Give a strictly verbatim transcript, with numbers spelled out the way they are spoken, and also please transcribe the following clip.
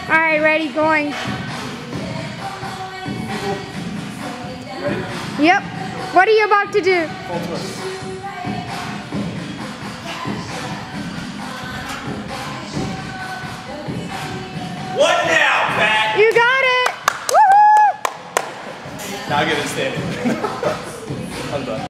Alright, ready, going. Ready? Yep. What are you about to do? Full twist. What now, Pat? You got it! Woohoo! Now get it standing. I'm done.